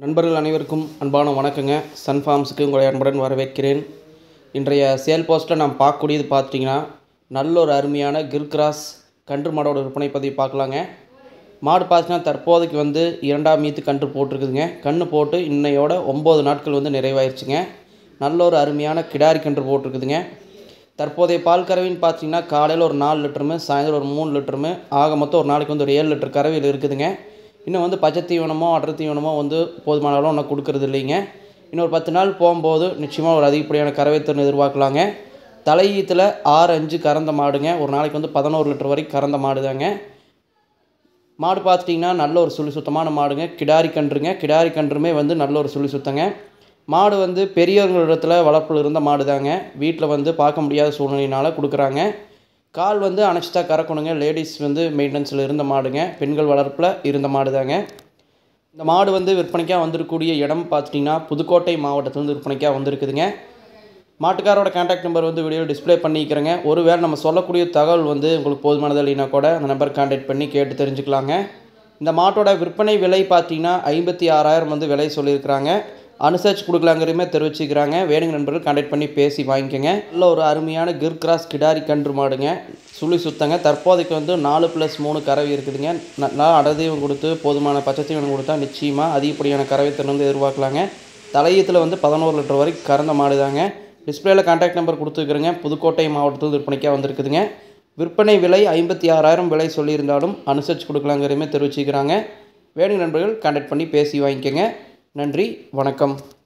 நண்பர்கள் அனைவருக்கும் அன்பான வணக்கங்க. சன் ஃபார்ம்ஸுக்கு உங்களை அன்புடன் வரவேற்கிறேன். இன்றைய சேல் போஸ்ட்டில் நாம் பார்க்கக்கூடியது பார்த்திங்கன்னா, நல்ல ஒரு அருமையான கிர் கிராஸ் கன்று மாடோட விற்பனை பதிவு பார்க்கலாங்க. மாடு பார்த்திங்கன்னா தற்போதைக்கு வந்து 2ஆம் ஈத்து கன்று போட்டிருக்குதுங்க. கன்று போட்டு இன்னையோட 9 நாட்கள் நிறைவாயிருச்சுங்க. நல்ல ஒரு அருமையான கிடாரி கன்று போட்டிருக்குதுங்க. தற்போதைய பால் கறவைன்னு பார்த்திங்கன்னா காலையில் ஒரு 4 லிட்டருமே, சாயந்தரம் ஒரு 3 லிட்டருமே, ஆக மொத்தம் ஒரு நாளைக்கு ஒரு 7 லிட்டர் கறவையில் இருக்குதுங்க. இன்னும் பச்சை தீவனமோ அடர் தீவனமோ போதுமான அளவு ஒன்றும் கொடுக்கறது இல்லைங்க. இன்னும் ஒரு 10 நாள் போகும்போது நிச்சயமாக ஒரு அதிகப்படியான கறவைத்திறன் எதிர்பார்க்கலாங்க. தலையீத்தில் 6-5 கறந்த மாடுங்க. ஒரு நாளைக்கு 11 லிட்டர் வரைக்கும் கறந்த மாடு தாங்க. மாடு பார்த்துட்டிங்கன்னா நல்ல ஒரு சுழி சுத்தமான மாடுங்க. கிடாரி கன்றுங்க. கிடாரி கன்றுமே நல்ல ஒரு சுழி சுத்தங்க. மாடு பெரியவர்களிடத்தில் வளர்ப்பில் இருந்த மாடு தாங்க. வீட்டில் பார்க்க முடியாத சூழ்நிலையினால் கொடுக்குறாங்க. கால் அணைச்சி தான் கறக்கணுங்க. லேடிஸ் மெயின்டெனன்ஸில் இருந்த மாடுங்க. பெண்கள் வளர்ப்பில் இருந்த மாடு தாங்க. இந்த மாடு விற்பனைக்காக வந்திருக்கக்கூடிய இடம் பார்த்துட்டிங்கன்னா புதுக்கோட்டை மாவட்டத்திலேருந்து விற்பனைக்காக வந்திருக்குதுங்க. மாட்டுக்காரோட கான்டாக்ட் நம்பர் வீடியோவில் டிஸ்பிளே பண்ணிக்கிறேங்க. ஒருவேளை நம்ம சொல்லக்கூடிய தகவல் உங்களுக்கு போதுமானது இல்லைன்னா கூட அந்த நம்பர் கான்டாக்ட் பண்ணி கேட்டு தெரிஞ்சுக்கலாங்க. இந்த மாட்டோட விற்பனை விலை பார்த்திங்கன்னா 56,000 விலை சொல்லியிருக்கிறாங்க. அனுசரிச்சு கொடுக்கலாங்கிறதுமே தெரிவிச்சுக்கிறாங்க. வேணுங்க நண்பர்கள் கான்டாக்ட் பண்ணி பேசி வாங்கிக்கோங்க. நல்ல ஒரு அருமையான கிர் கிராஸ் கிடாரி கன்று மாடுங்க. சுழி சுத்தங்க. தற்போதைக்கு 4+3 கறவை இருக்குதுங்க. நல்லா அடதீவம் கொடுத்து போதுமான பச்சை தீவனம் கொடுத்தா நிச்சயமாக அதிகப்படியான கறவை திறன் எதிர்பார்க்கலாங்க. தலையத்தில் 11 லிட்டர் வரைக்கும் கறந்த மாடு தாங்க. டிஸ்பிளேயில் கான்டாக்ட் நம்பர் கொடுத்துருக்குறேங்க. புதுக்கோட்டை மாவட்டத்தில் விற்பனைக்காக வந்திருக்குதுங்க. விற்பனை விலை 56,000 விலை சொல்லியிருந்தாலும் அனுசரிச்சு கொடுக்கலாங்கிறதுமே தெரிவிச்சுக்கிறாங்க. வேணுங்க நண்பர்கள் கான்டாக்ட் பண்ணி பேசி வாங்கிக்கோங்க. நன்றி, வணக்கம்.